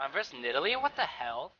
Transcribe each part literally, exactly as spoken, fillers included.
I'm versus Nidalee? What the hell?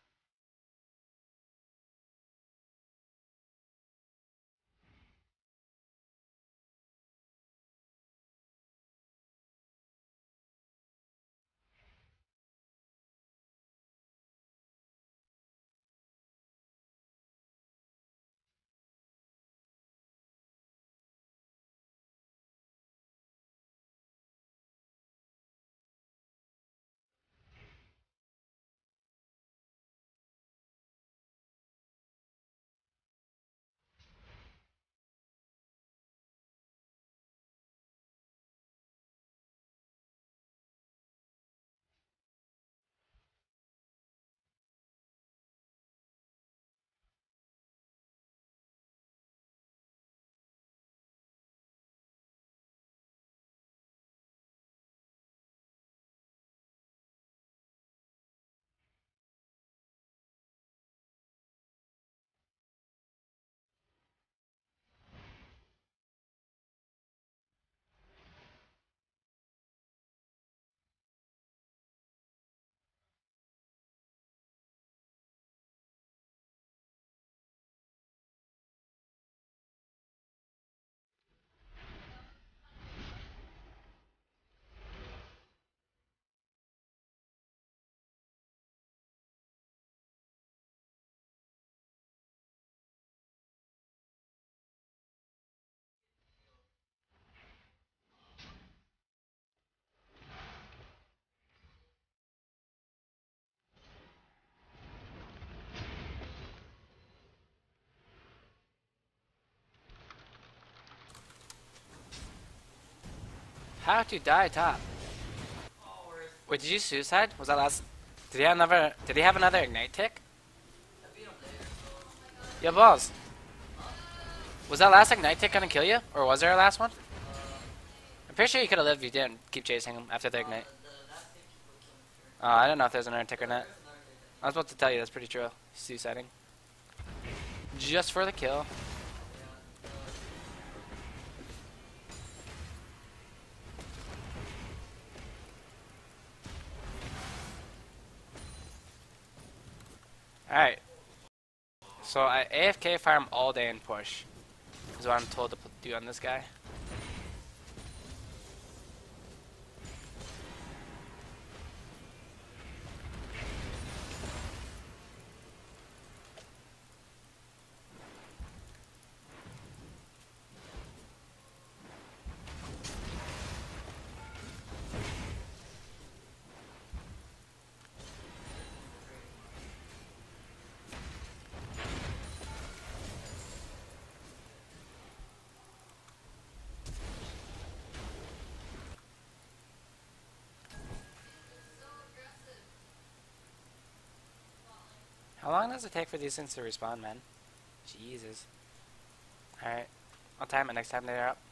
How to die top? Wait, did you suicide? Was that last? Did he have another? Did he have another ignite tick? Yeah, balls. Was that last ignite tick gonna kill you, or was there a last one? I'm pretty sure you could have lived if you didn't keep chasing him after the ignite. Oh, I don't know if there's another tick or not. I was about to tell you that's pretty true. Suiciding. Just for the kill. Alright. So I A F K farm all day and push. Is what I'm told to do on this guy. How long does it take for these things to respawn, man? Jesus. Alright. I'll time it next time they're up.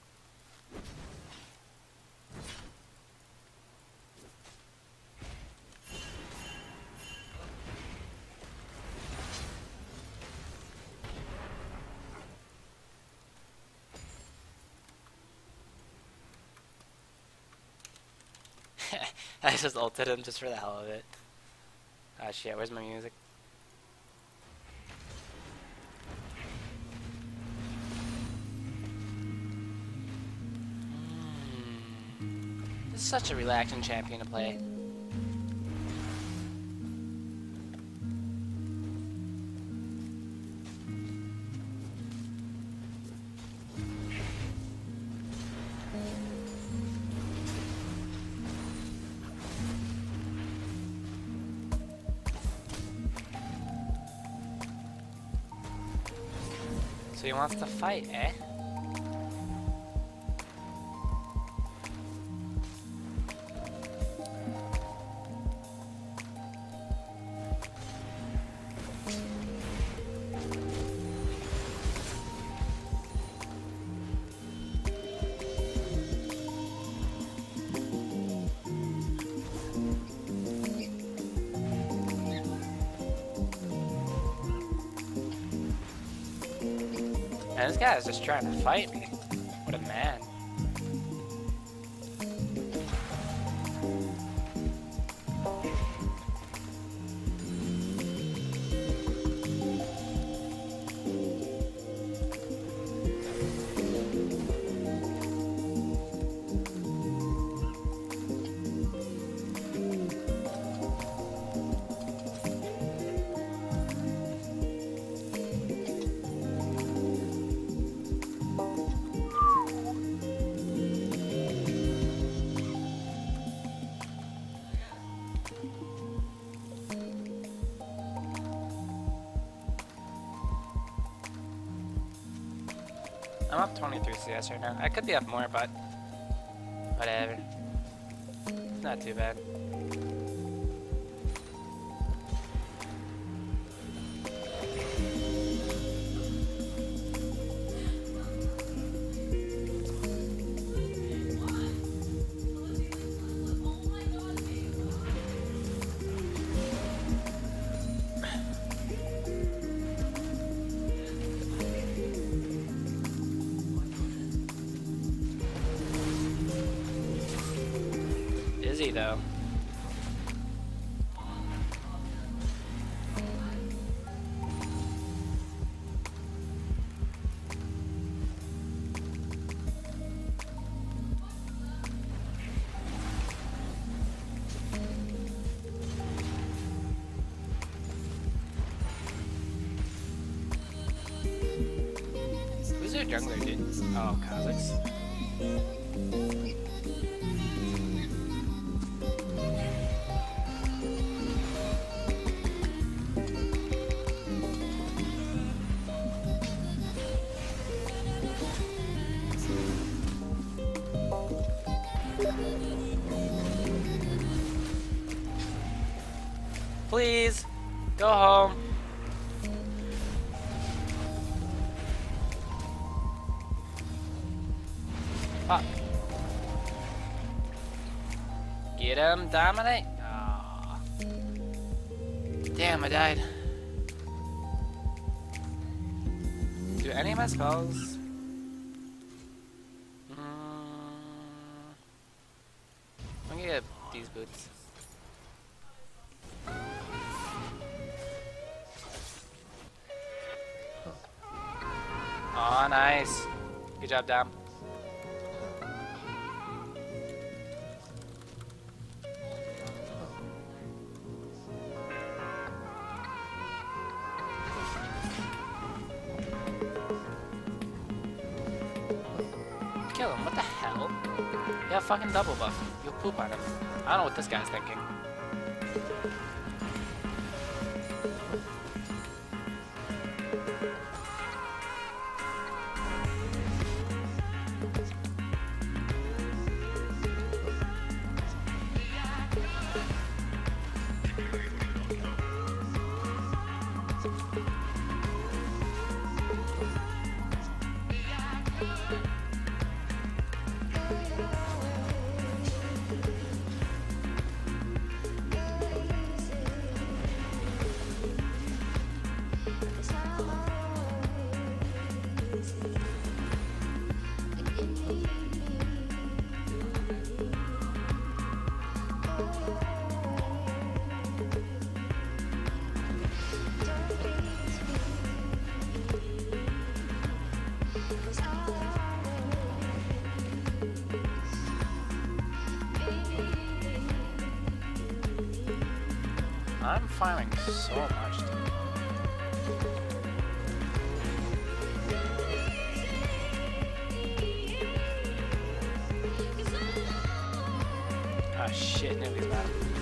I just ulted him just for the hell of it. Ah shit, where's my music? This is such a relaxing champion to play. So he wants to fight, eh? Man, this guy is just trying to fight me. What a man. I'm up twenty-three C S right now. I could be up more, but whatever. It's not too bad. Is he though? Who's their jungler, dude? Oh, Kazakhs. Please, go home. Fuck. Get him, dominate. Aww. Damn, I died. Do any of my spells? Mm. I'm gonna get these boots. Aw, nice. Good job, Dom. Kill him, what the hell? Yeah, fucking double buff. You'll poop on him. I don't know what this guy's thinking. I'm farming so much, dude. Oh shit, nobody's bad.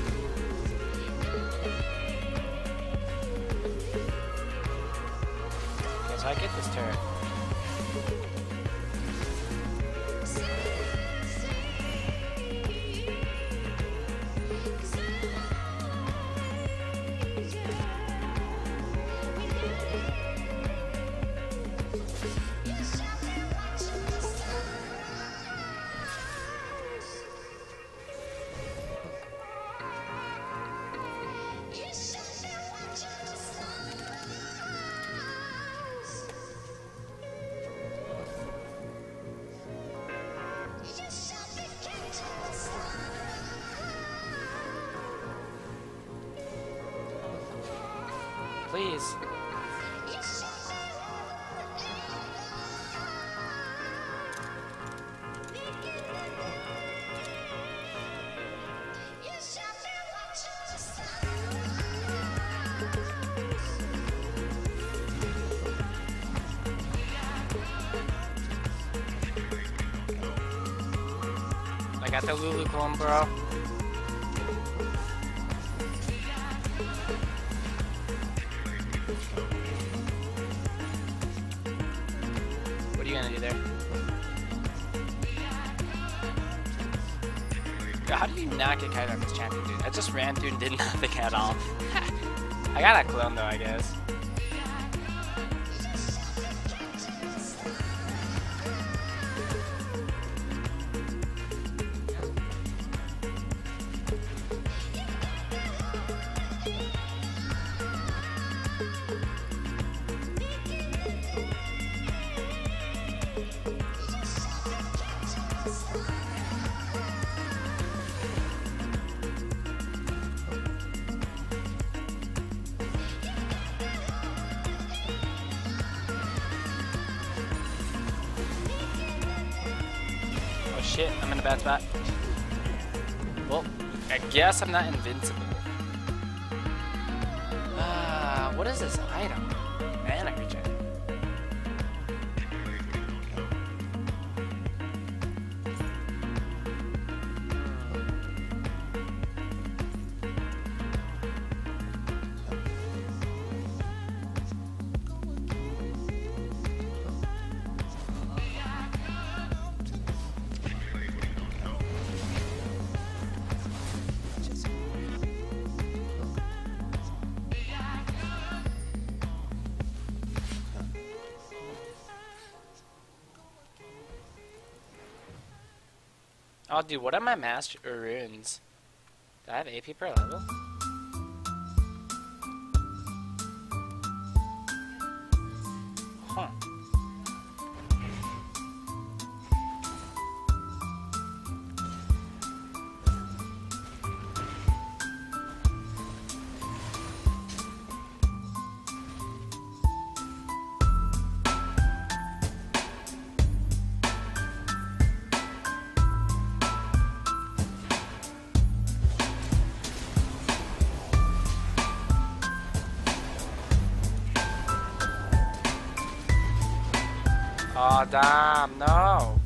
Okay, so I get this turret. Please. I got the Lulu clone, bro. What are you gonna do either. God, how did you not get kited on this champion, dude? I just ran through and did nothing at all. I got a clone though, I guess. Shit, I'm in a bad spot. Well, I guess I'm not invincible. Ah, uh, what is this item? Mana regen. Oh, dude, what are my master runes? Do I have A P per level? Huh. Oh, damn, no.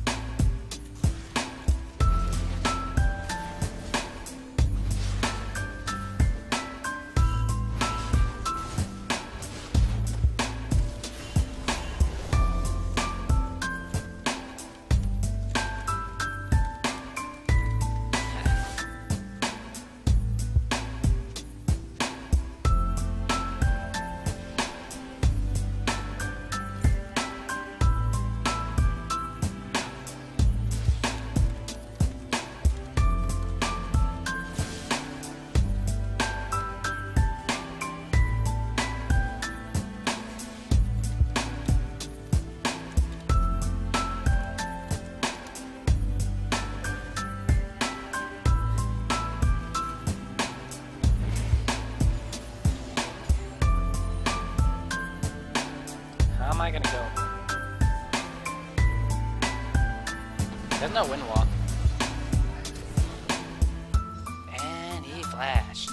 How am I gonna go? There's no wind walk. And he flashed.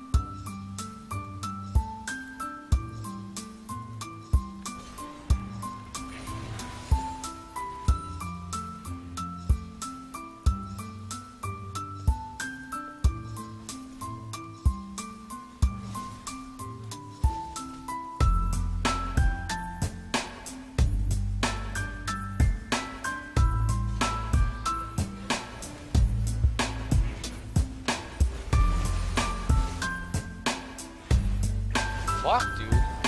Fuck, dude.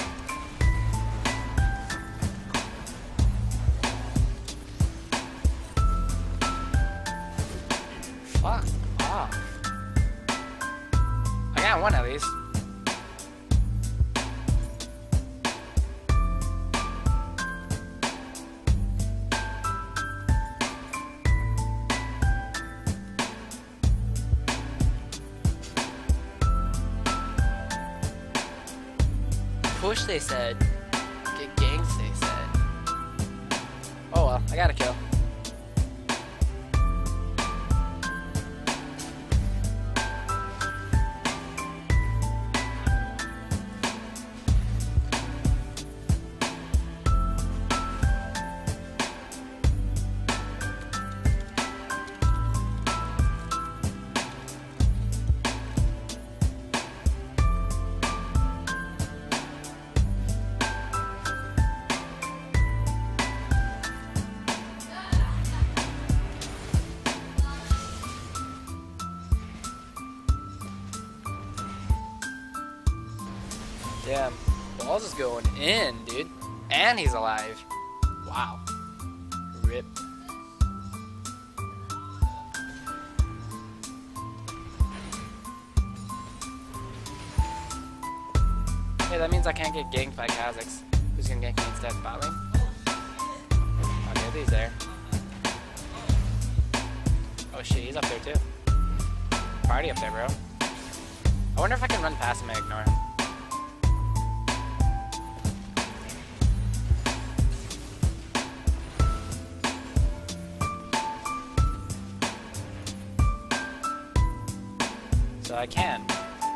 Fuck off. I got one at least. Push, they said. Get ganks, they said. Oh well, I got a kill. damn. Balls is going in, dude. And he's alive. Wow. Rip. Hey, that means I can't get ganked by Kha'Zix. Who's gonna gank me instead? Bot lane? Okay, he's there. Oh shit, he's up there too. Party up there, bro. I wonder if I can run past him and ignore him. So I can.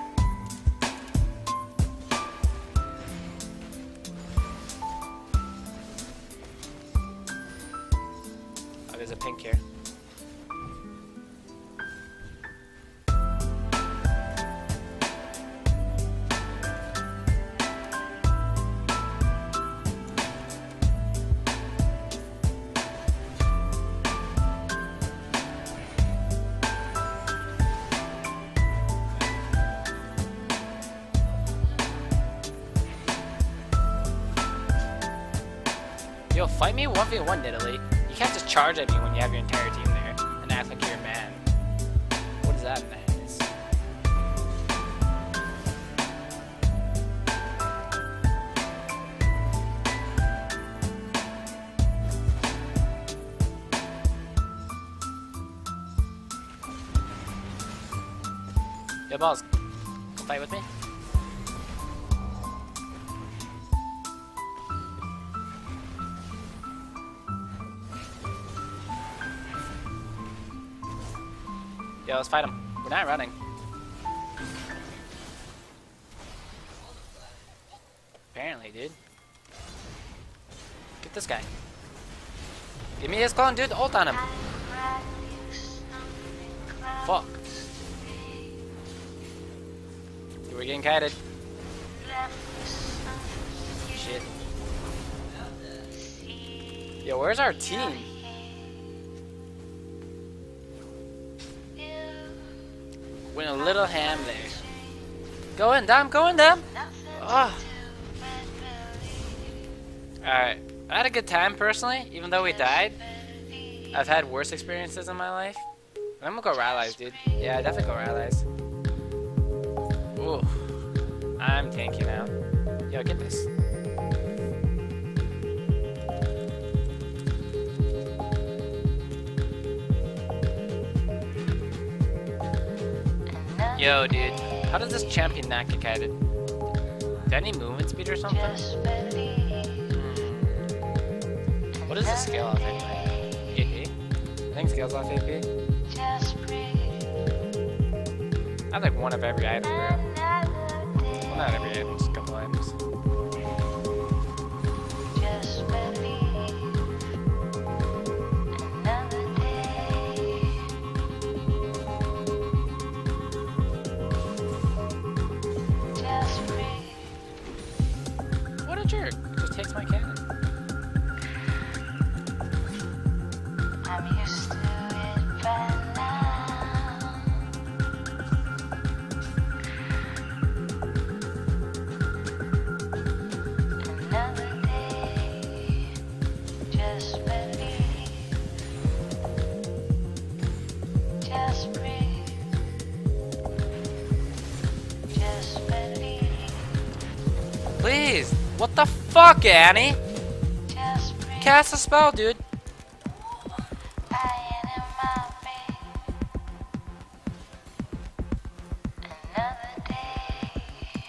Oh, there's a pink here. Yo, fight me one v one, Nidalee. You can't just charge at me when you have your entire team there and act like you're a man. What is that madness? Yo, balls. Come fight with me? Yo, let's fight him. We're not running. Apparently, dude. Get this guy. Give me his clone, dude. Ult on him. Fuck. Dude, we're getting kited. Shit. Yo, where's our team? Went a little ham there. Go in, Dom. Go in, Dom. Oh. Alright. I had a good time, personally. Even though we died. I've had worse experiences in my life. I'm gonna go Rylai's, dude. Yeah, definitely go Rylai's. Ooh. I'm tanky now. Yo, get this. Yo, dude, how does this champion not get kited? Do I need movement speed or something? Hmm. What does this scale off anyway? A P? I think it scales off A P. I have like one of every item, bro. Well, not every item, just a couple items. What a jerk. Just takes my cannon. I'm used to it by now. Another day, just believe, just breathe, just believe. Please! What the fuck, Annie? Just breathe. Cast a spell, dude. I ain't in my bed. Another day,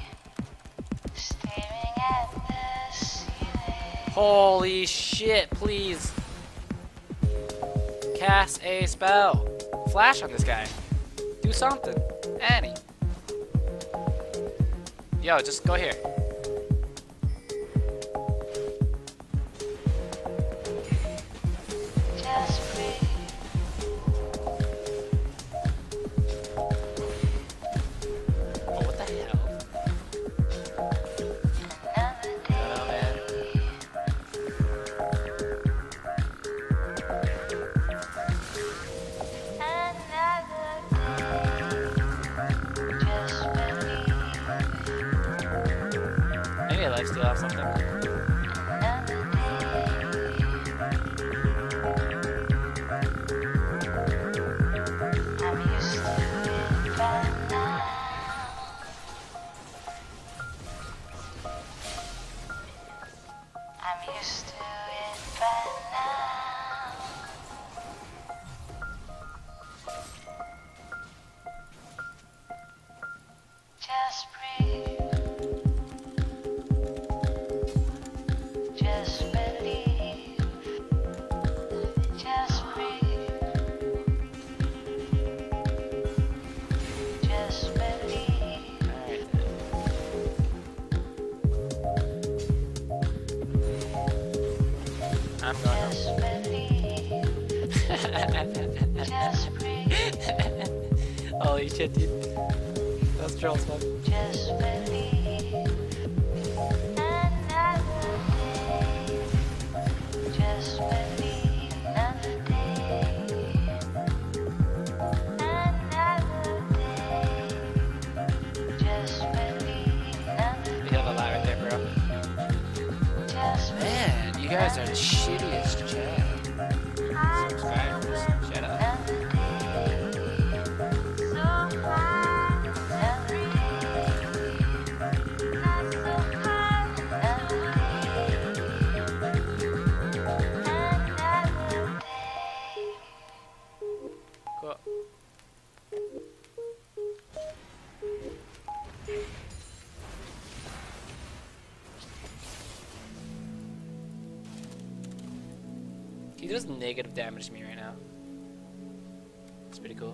staring at the ceiling. Holy shit, please. Cast a spell. Flash on this guy. Do something. Annie. Yo, just go here. Just breathe. Oh, what the hell? Another Oh, day, man. another day, just believe. don't think. I'm used to it by now. I'm used to it by now. Just breathe. Just believe. Just breathe. Just believe. Alright. I'm going home. Just believe. Just breathe. Holy shit, dude. That's Charles fun. Just believe. Another day. Just believe. Another day. Another day. Just believe. Another You have a lot right there, bro. Just Man, you guys are the shittiest chat. Subscribers. Shut up. another day. So high. Another day. Not so high. Another day. Another day. Cool. He does negative damage to me right now. It's pretty cool.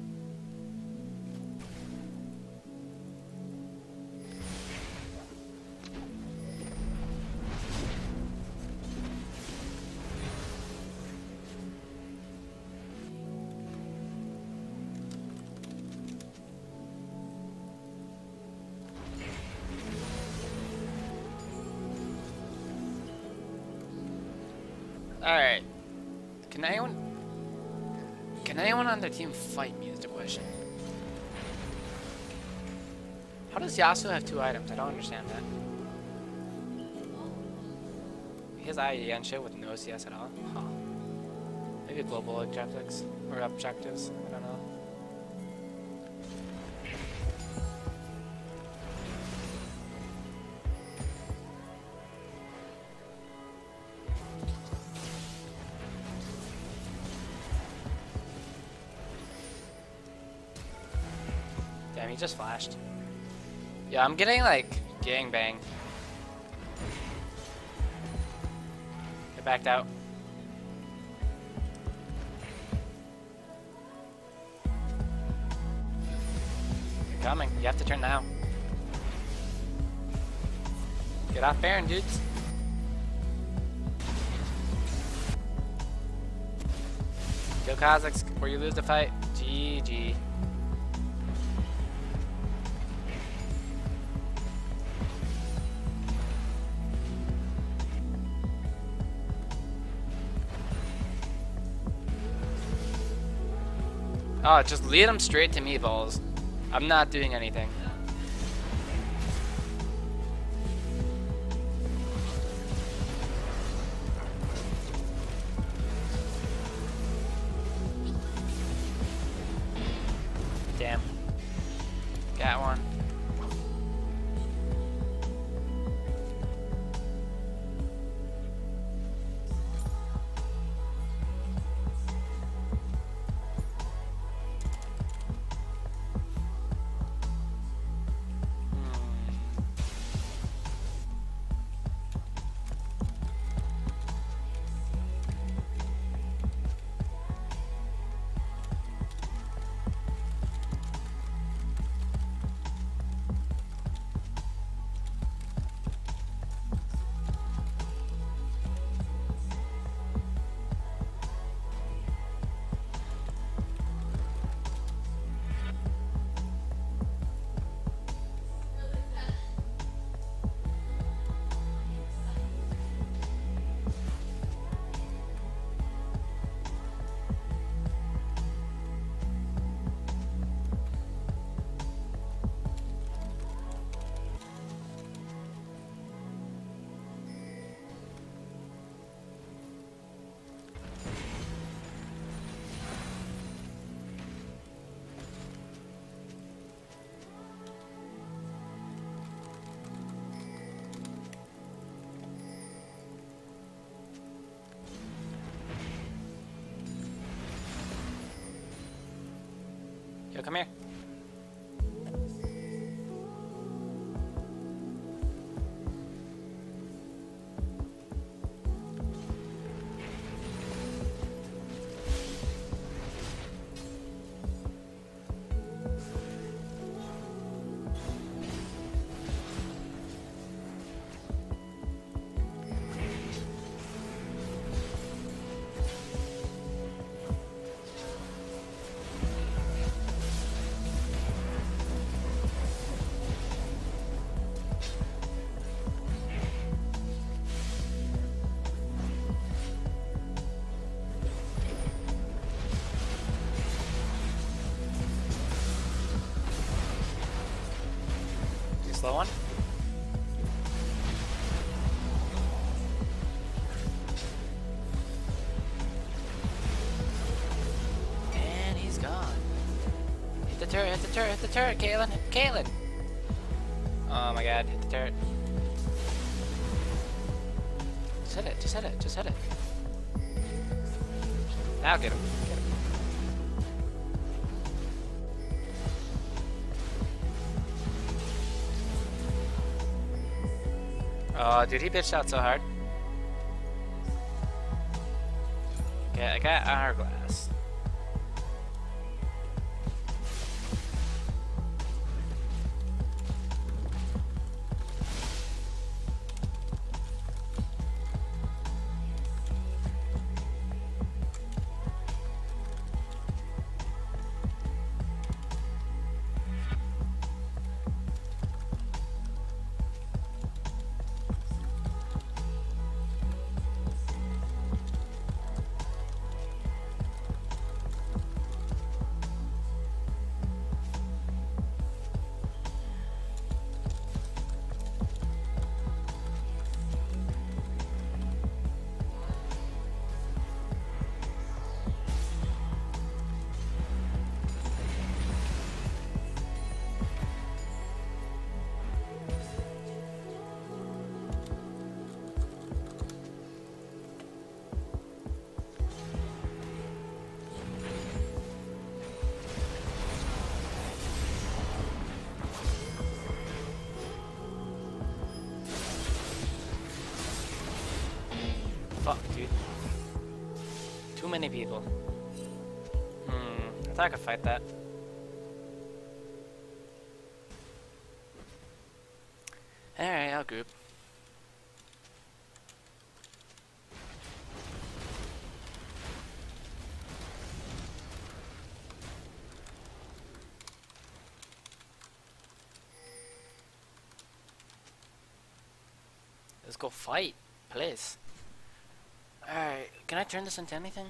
Alright. Can anyone... Can anyone on their team fight me is the question. How does Yasuo have two items? I don't understand that. He has I E and shit with no C S at all? Huh. Maybe global objectives? Or objectives? I don't know. Damn, he just flashed. Yeah, I'm getting like gangbang. They backed out. They're coming. You have to turn now. Get off Baron, dudes. Kill Kazakhs or you lose the fight. G G. Oh, just lead them straight to me, balls. I'm not doing anything. Damn. Got one. He'll come here. Slow one. And he's gone. Hit the turret, hit the turret, hit the turret, Caitlyn, Caitlyn! Oh my god, hit the turret. Just hit it, just hit it, just hit it. Now get him, get him. Oh, dude, he bitched out so hard. Okay, I got hourglass. Fuck, dude. Too many people. Hmm, I thought I could fight that. Alright, I'll group. Let's go fight, please. Alright, can I turn this into anything?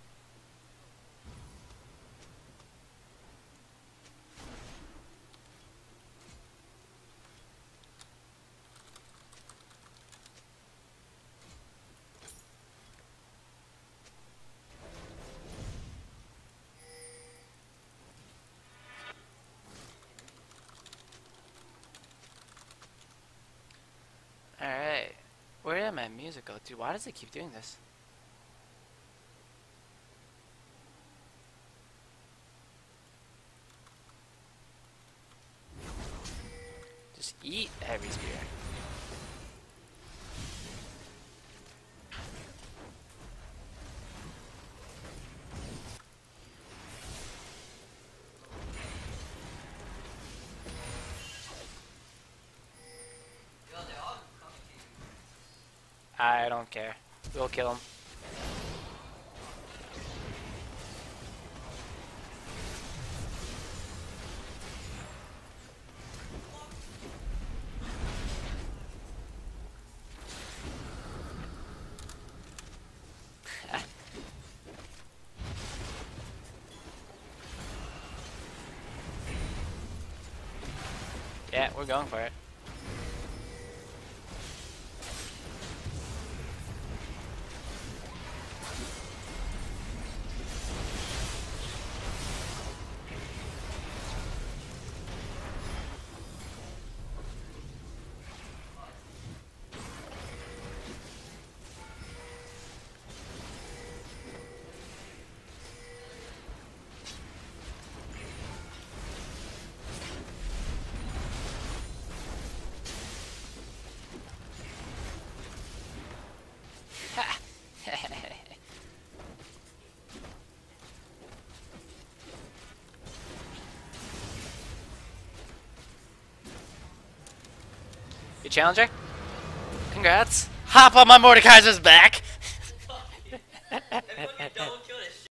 Alright, where did my music go? Dude, why does it keep doing this? Just eat heavy spear. I don't care. We'll kill him. Yeah, we're going for it. You challenger? Congrats. Hop on my Mordekaiser's back! Everybody don't